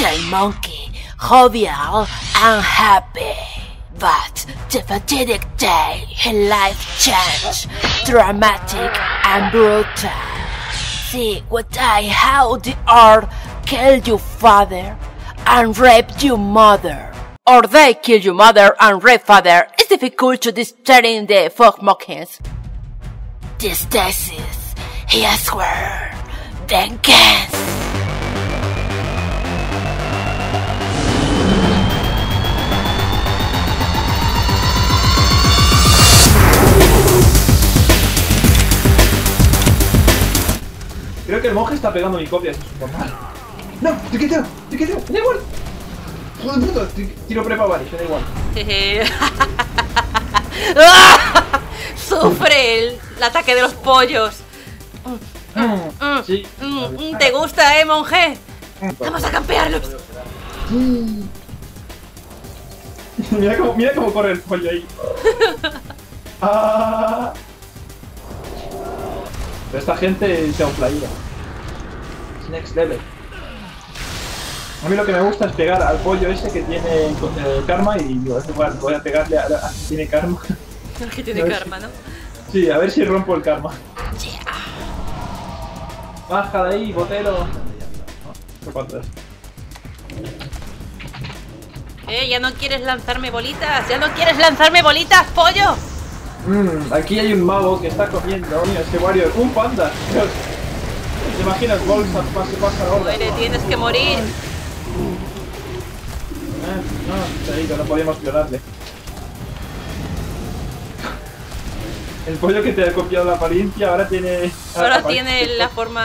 little monkey, jovial and happy. But the fatidic day in life changed, dramatic and brutal. See what how the earth killed your father and raped your mother. Or they killed your mother and raped father. It's difficult to discern the fog monkeys. This thesis, he swear, vengeance. Creo que el monje está pegando mi copia, eso es normal. No, te quito, da igual. Joder, puto, tiro prepa varios, da igual. Sufre el ataque de los pollos. Sí. ¿Te gusta, monje? Vamos a campearlos. Mira cómo corre el pollo ahí. Pero esta gente se outplayía. Es next level. A mí lo que me gusta es pegar al pollo ese que tiene karma y digo, igual, voy a pegarle a que tiene karma. Que tiene karma, ¿no? Sí, a ver si rompo el karma. Baja de ahí, botero. ¿Ya no quieres lanzarme bolitas? ¿Ya no quieres lanzarme bolitas, pollo? Aquí hay un mago que está comiendo, mira, ese Wario, un panda. Dios. ¿Te imaginas bolsa pasa ahora? Muere, tienes que morir. No, te digo, no podíamos violarle. El pollo que te ha copiado la apariencia ahora tiene... Ahora tiene la forma...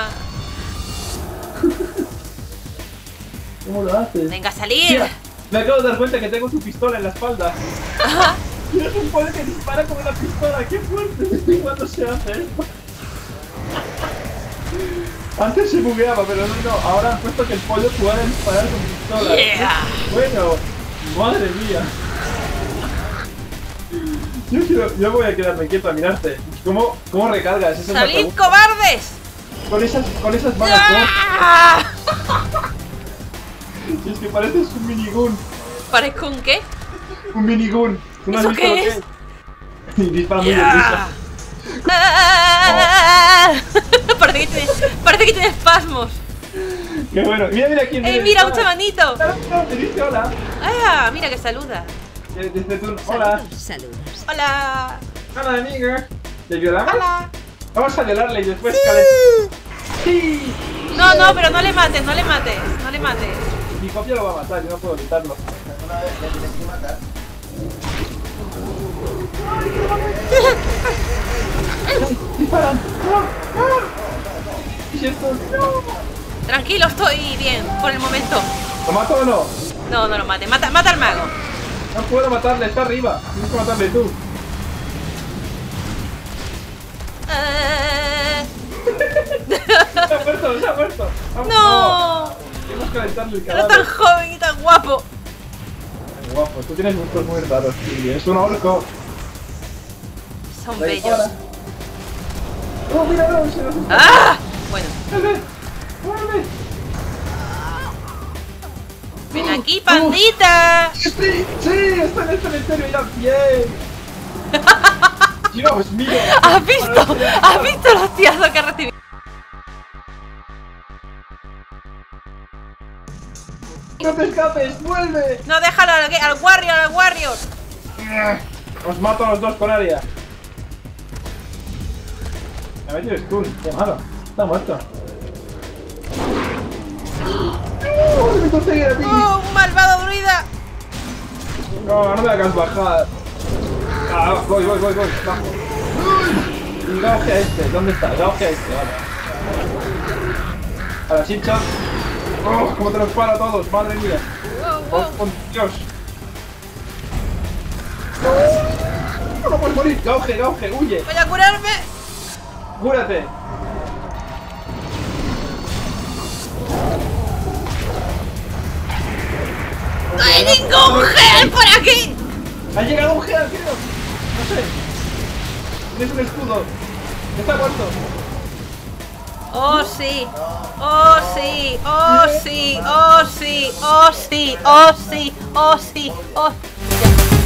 ¿Cómo lo haces? ¡Venga, a salir! Mira, me acabo de dar cuenta que tengo tu pistola en la espalda. Tienes un pollo que dispara con una pistola, ¡qué fuerte! ¿Cuándo se hace esto? Antes se bugueaba, pero no, ahora han puesto que el pollo pueda disparar con pistola. Yeah. Bueno, madre mía. Yo voy a quedarme quieto a mirarte. ¿Cómo recargas? Esa ¡Salid, cobardes! Con esas balas. ¡Ah! Si es que pareces un minigun. ¿Parezco un qué? Un minigun. ¿No has ¿Eso visto qué lo que es? Y dispara muy deprisa. Parece que tiene espasmos. Qué bueno. Mira quién viene. Mira, un chamanito. Te dice hola. Ah, mira que saluda. Desde tu... Hola. Saludos. Hola. Hola, amiga. ¿Le violamos? Hola. Vamos a violarle y después Sí. No, pero no le mates. Mi copia lo va a matar, yo no puedo evitarlo. Una vez le tienes que matar. ¡Disparan! ¿Qué es esto? Tranquilo, estoy bien por el momento. ¿Lo mato o no? No lo mate. Mata al mago. No puedo matarle, está arriba. Tienes que matarle tú. Se ha muerto. ¡No! Tenemos que calentarle el Era cadáver. tan joven y tan guapo. Guapo, tú tienes gustos muy raros, Tilly. Es un orco. Son Ahí, bellos. ahora. ¡Oh, míralo! Se nos está... ¡Ah! Bueno, ¡Muerde! ven aquí, pandita. ¡Sí! ¡Sí! ¡Está en el cementerio ya! ¡Bien! ¡Dios mío! ¿Has visto los hostiazos que ha recibido? ¡No te escapes! ¡Vuelve! No, déjalo al warrior. Os mato a los dos con área. Me ha metido stun, qué malo. Está muerto. ¡Me conseguí a ti! ¡Oh, un malvado druida! No, no me hagas bajar. Voy. Bajo. Y gauge a este. ¿Dónde está? Gauge a este, vale. A la chicha. ¡Oh! ¡Cómo te los paro a todos! ¡Madre mía! ¡Oh, con Dios! ¡No puedes morir! ¡Gauge! ¡Huye! ¡Voy a curarme! ¡Cúrate! ¡No hay ningún gel por aquí! ¡Ha llegado un gel, creo! No sé. Tienes un escudo. Está muerto. Oh sí, oh sí, oh sí, oh sí, oh sí, oh sí, oh sí, oh sí.